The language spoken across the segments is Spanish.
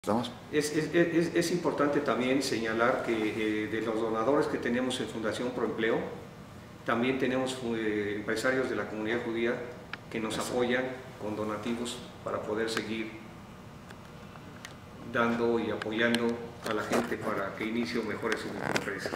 ¿Estamos? Es importante también señalar que de los donadores que tenemos en Fundación Proempleo, también tenemos empresarios de la comunidad judía que nos apoyan con donativos para poder seguir dando y apoyando a la gente para que inicie o mejore su empresa.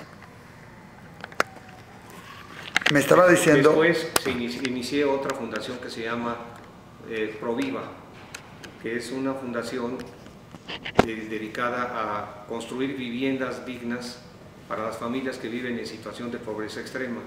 Me estaba diciendo... Después inicié otra fundación que se llama Proviva, que es una fundación dedicada a construir viviendas dignas para las familias que viven en situación de pobreza extrema.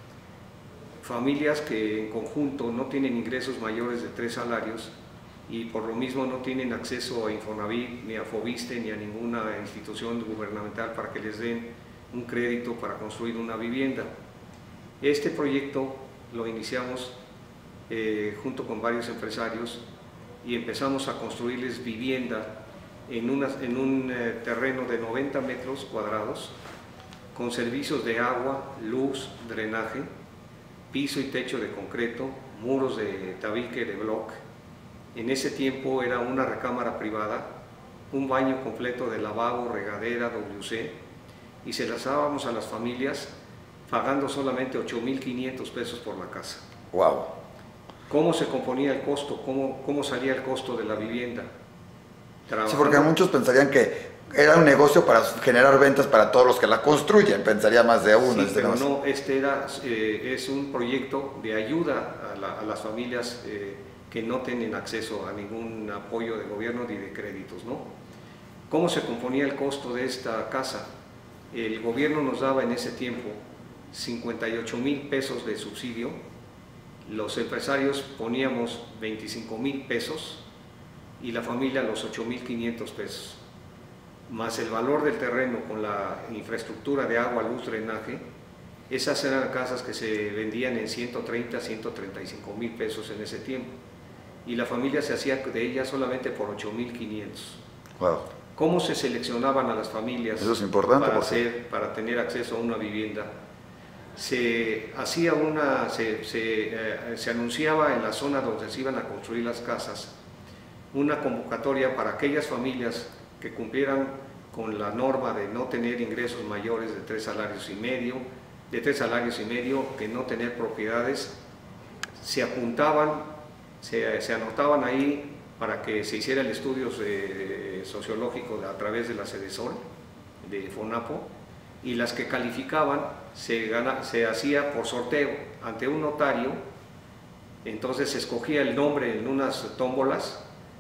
Familias que en conjunto no tienen ingresos mayores de 3 salarios y por lo mismo no tienen acceso a Infonavit, ni a Fobiste, ni a ninguna institución gubernamental para que les den un crédito para construir una vivienda. Este proyecto lo iniciamos junto con varios empresarios y empezamos a construirles vivienda en un terreno de 90 metros cuadrados con servicios de agua, luz, drenaje, piso y techo de concreto, muros de tabique de bloc. En ese tiempo era una recámara privada, un baño completo de lavabo, regadera, WC, y se las dábamos a las familias pagando solamente 8,500 pesos por la casa. Wow. ¿Cómo se componía el costo? ¿Cómo salía el costo de la vivienda? Sí, porque muchos pensarían que era un negocio para generar ventas para todos los que la construyen, pensaría más de uno. Sí, pero no, es un proyecto de ayuda a las familias que no tienen acceso a ningún apoyo de gobierno ni de créditos, ¿no? ¿Cómo se componía el costo de esta casa? El gobierno nos daba en ese tiempo 58,000 pesos de subsidio, los empresarios poníamos 25,000 pesos y la familia los 8,500 pesos, más el valor del terreno con la infraestructura de agua, luz, drenaje. Esas eran casas que se vendían en 130, 135,000 pesos en ese tiempo y la familia se hacía de ellas solamente por 8,500. Wow. ¿Cómo se seleccionaban a las familias? Eso es importante para tener acceso a una vivienda? Se anunciaba en la zona donde se iban a construir las casas una convocatoria para aquellas familias que cumplieran con la norma de no tener ingresos mayores de 3 salarios y medio, que no tener propiedades. Se apuntaban, se anotaban ahí para que se hiciera el estudio sociológico a través de la Sedesol, de Fonapo, y las que calificaban se hacía por sorteo ante un notario. Entonces se escogía el nombre en unas tómbolas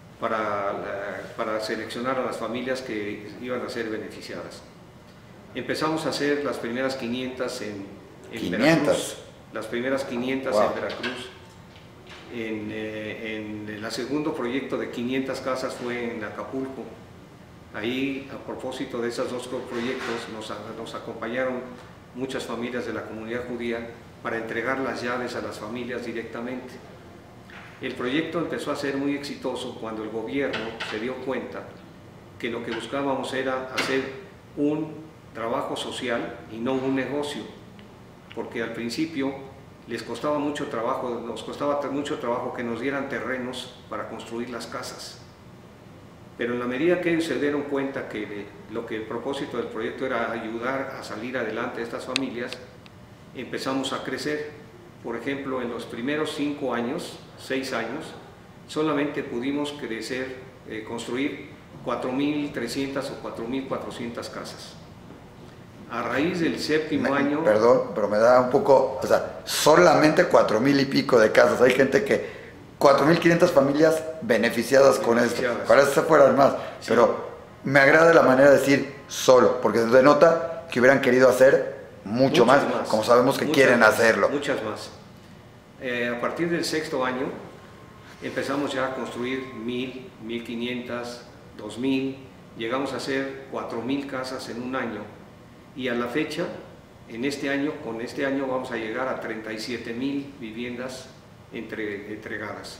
para seleccionar a las familias que iban a ser beneficiadas. Empezamos a hacer las primeras 500 en Veracruz, las primeras 500 en Veracruz. En el segundo proyecto de 500 casas fue en Acapulco. Ahí, a propósito de esos dos proyectos, nos acompañaron muchas familias de la comunidad judía para entregar las llaves a las familias directamente. El proyecto empezó a ser muy exitoso cuando el gobierno se dio cuenta que lo que buscábamos era hacer un trabajo social y no un negocio, porque al principio les costaba mucho trabajo, nos costaba mucho trabajo que nos dieran terrenos para construir las casas. Pero en la medida que ellos se dieron cuenta que el propósito del proyecto era ayudar a salir adelante a estas familias, empezamos a crecer. Por ejemplo, en los primeros 5 años, 6 años, solamente pudimos construir 4,300 o 4,400 casas. A raíz del séptimo año... Perdón, pero me da un poco, o sea, solamente 4,000 y pico de casas. Hay gente que 4,500 familias beneficiadas con esto. Para eso fueran más, sí. Pero me agrada la manera de decir solo, porque se denota que hubieran querido hacer muchas más, como sabemos que quieren hacerlo. Muchas más. A partir del 6º año empezamos ya a construir 1,000, 1,500, 2,000, llegamos a hacer 4,000 casas en un año y a la fecha, con este año vamos a llegar a 37,000 viviendas entregadas.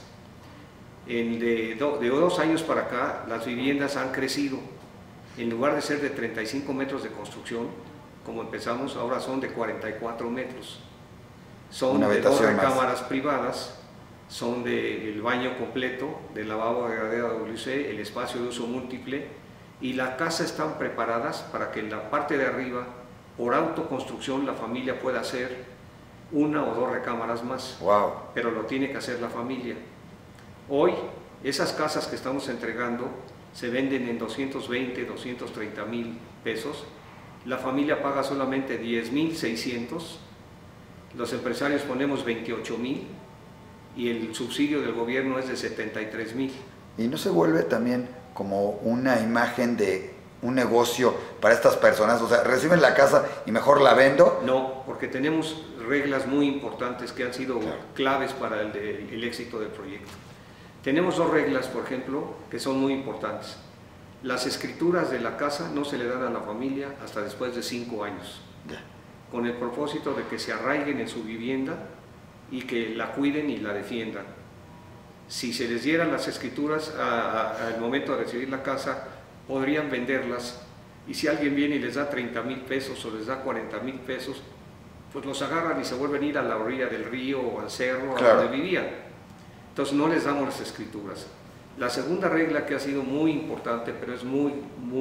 De 2 años para acá, las viviendas han crecido. En lugar de ser de 35 metros de construcción, como empezamos, ahora son de 44 metros. Son de 2 recámaras privadas, son del baño completo, del lavabo de regadera WC, el espacio de uso múltiple, y las casas están preparadas para que en la parte de arriba, por autoconstrucción, la familia pueda hacer 1 o 2 recámaras más. Wow. Pero lo tiene que hacer la familia. Hoy, esas casas que estamos entregando se venden en 220, 230 mil pesos. La familia paga solamente 10,600. Los empresarios ponemos 28,000 y el subsidio del gobierno es de 73,000. ¿Y no se vuelve también como una imagen de un negocio para estas personas? O sea, reciben la casa y mejor la vendo. No, porque tenemos reglas muy importantes que han sido claves para el éxito del proyecto. Tenemos 2 reglas, por ejemplo, que son muy importantes. Las escrituras de la casa no se le dan a la familia hasta después de 5 años, con el propósito de que se arraiguen en su vivienda y que la cuiden y la defiendan. Si se les dieran las escrituras al momento de recibir la casa, podrían venderlas, y si alguien viene y les da 30,000 pesos o les da 40,000 pesos, pues los agarran y se vuelven a ir a la orilla del río o al cerro, a donde vivían. Entonces no les damos las escrituras. La segunda regla, que ha sido muy importante, pero es muy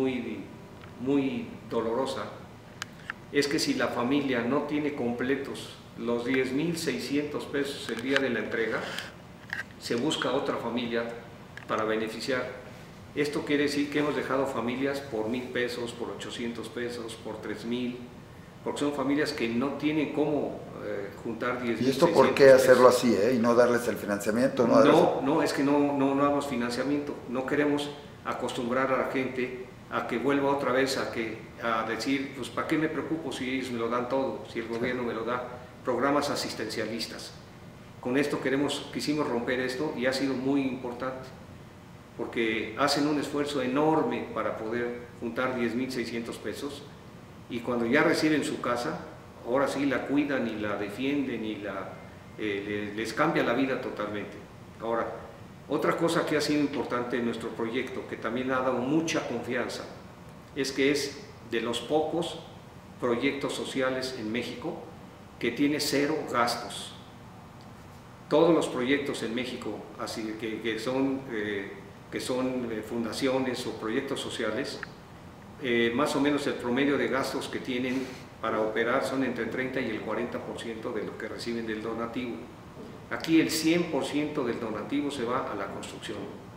dolorosa, es que si la familia no tiene completos los 10,600 pesos el día de la entrega, se busca otra familia para beneficiar. Esto quiere decir que hemos dejado familias por 1,000 pesos, por 800 pesos, por 3,000, porque son familias que no tienen cómo juntar 10,000. ¿Y esto por qué hacerlo así, y no darles el financiamiento? No, es que no damos financiamiento. No queremos acostumbrar a la gente a que vuelva otra vez a decir, pues ¿para qué me preocupo si ellos me lo dan todo, si el gobierno me lo da? Programas asistencialistas. Con esto quisimos romper esto, y ha sido muy importante, porque hacen un esfuerzo enorme para poder juntar 10,600 pesos, y cuando ya reciben su casa, ahora sí la cuidan y la defienden y les cambia la vida totalmente. Ahora, otra cosa que ha sido importante en nuestro proyecto, que también ha dado mucha confianza, es que es de los pocos proyectos sociales en México que tiene 0 gastos. Todos los proyectos en México, así que son fundaciones o proyectos sociales, más o menos el promedio de gastos que tienen para operar son entre el 30 y el 40% de lo que reciben del donativo. Aquí el 100% del donativo se va a la construcción.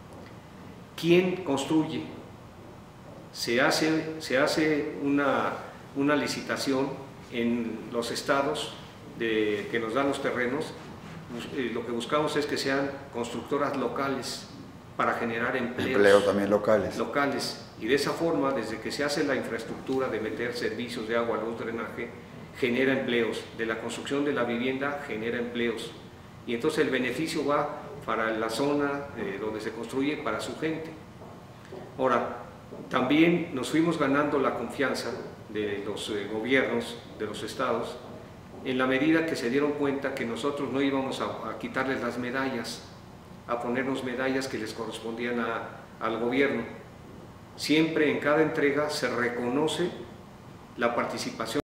¿Quién construye? Se hace una licitación en los estados que nos dan los terrenos. Lo que buscamos es que sean constructoras locales para generar empleos. Empleo también locales. Y de esa forma, desde que se hace la infraestructura de meter servicios de agua, luz, drenaje, genera empleos. De la construcción de la vivienda genera empleos. Y entonces el beneficio va para la zona donde se construye, para su gente. Ahora, también nos fuimos ganando la confianza de los gobiernos de los estados, en la medida que se dieron cuenta que nosotros no íbamos a quitarles las medallas, a ponernos medallas que les correspondían al gobierno. Siempre en cada entrega se reconoce la participación